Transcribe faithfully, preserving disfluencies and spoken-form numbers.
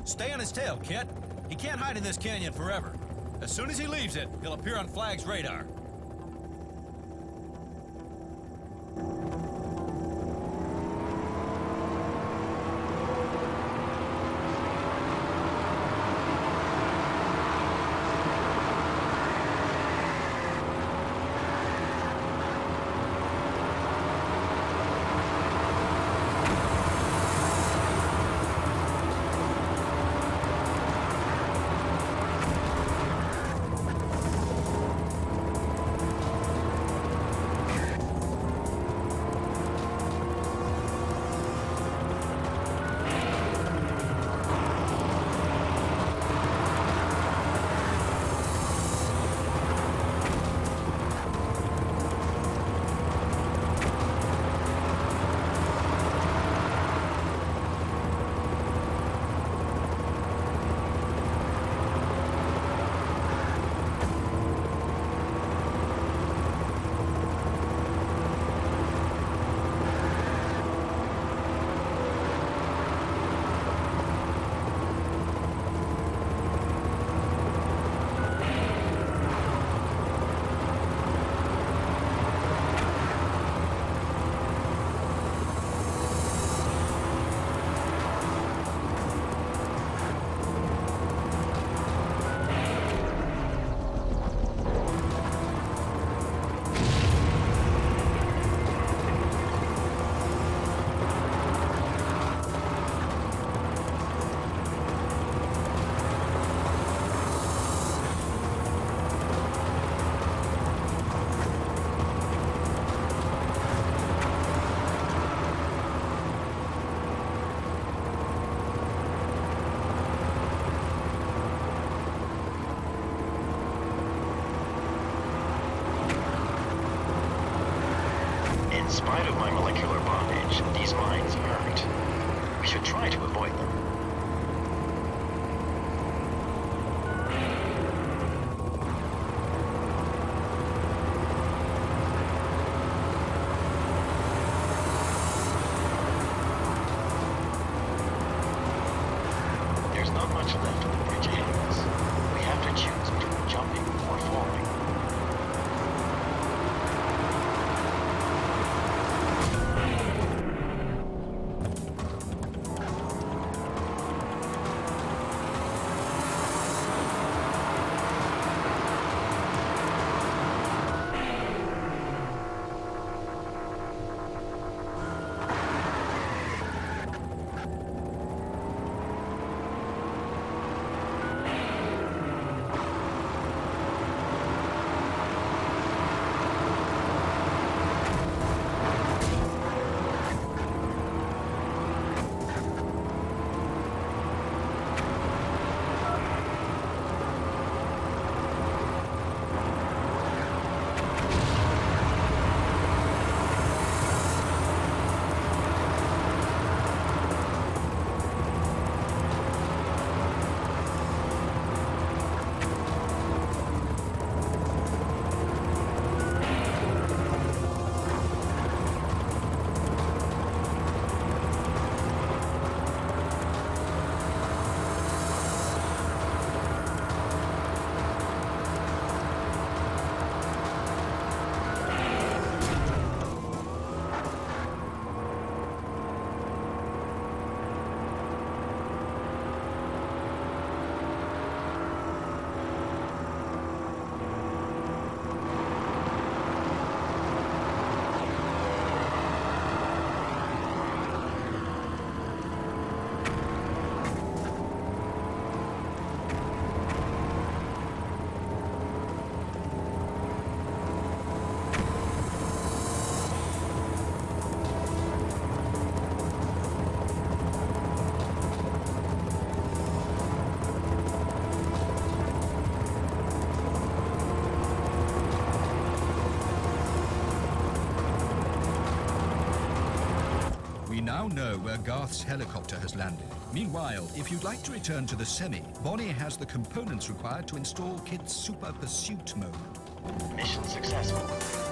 Stay on his tail, Kit. He can't hide in this canyon forever. As soon as he leaves it, he'll appear on Flag's radar. In spite of my molecular bondage, these mines hurt. We should try to avoid them. There's not much left of the bridge ahead of us. We have to choose between jumping or falling. We now know where Garth's helicopter has landed. Meanwhile, if you'd like to return to the semi, Bonnie has the components required to install Kit's Super Pursuit mode. Mission successful.